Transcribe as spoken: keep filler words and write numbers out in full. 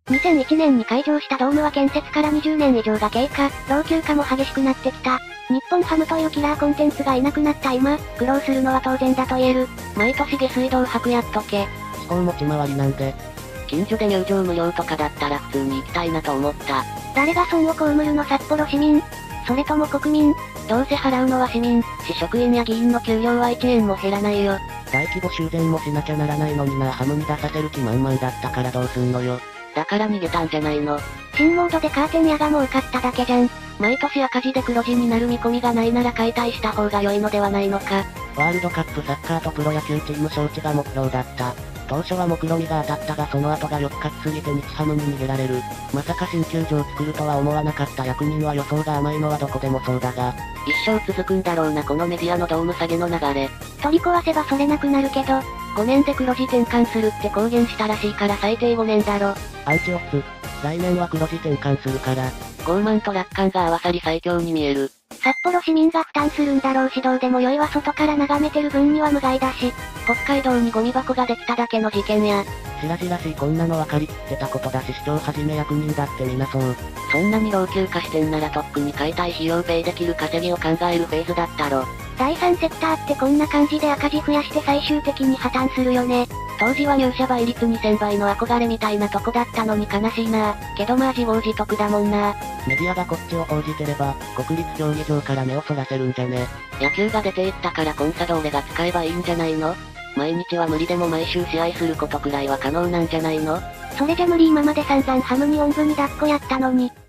にせんいちねんに開場したドームは建設からにじゅうねん以上が経過、老朽化も激しくなってきた。日本ハムというキラーコンテンツがいなくなった今、苦労するのは当然だと言える。 毎年下水道泊やっとけ。 思考持ち回りなんで。 近所で入場無料とかだったら普通に行きたいなと思った。 誰が損を被るの札幌市民？それとも国民？ どうせ払うのは市民、市職員や議員の給料はいちえんも減らないよ。 大規模修繕もしなきゃならないのにな。ハムに出させる気満々だったからどうすんのよ。 だから逃げたんじゃないの。 新モードでカーテン屋が儲かっただけじゃん。 毎年赤字で黒字になる見込みがないなら解体した方が良いのではないのか。 ワールドカップサッカーとプロ野球チーム招致が目標だった。当初は目論見が当たったがその後が良く勝ちすぎて日ハムに逃げられる。まさか新球場作るとは思わなかった役人は予想が甘いのはどこでもそうだが。 一生続くんだろうなこのメディアのドーム下げの流れ。 取り壊せばそれなくなるけど、 ごねんで黒字転換するって公言したらしいから最低ごねんだろ。 アンチオフ。来年は黒字転換するから。 傲慢と楽観が合わさり最強に見える。 札幌市民が負担するんだろうしどうでもよいは外から眺めてる分には無害だし。 北海道にゴミ箱ができただけの事件や。 しらじらしいこんなの分かりきってたことだし市長はじめ役人だってみんなそう。 そんなに老朽化してんならとっくに解体費用ペイできる稼ぎを考えるフェーズだったろ。 第三セクターってこんな感じで赤字増やして最終的に破綻するよね。 当時は入社倍率にせんばいの憧れみたいなとこだったのに悲しいな。けどまあ自業自得だもんな。 メディアがこっちを報じてれば、国立競技場から目をそらせるんじゃね。 野球が出ていったからコンサドーレが使えばいいんじゃないの？毎日は無理でも毎週試合することくらいは可能なんじゃないの？ それじゃ無理今まで散々ハムにおんぶに抱っこやったのに。